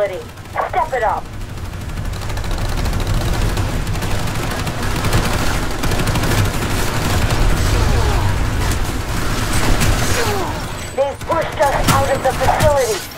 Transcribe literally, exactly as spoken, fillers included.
facility. Step it up. They've pushed us out of the facility.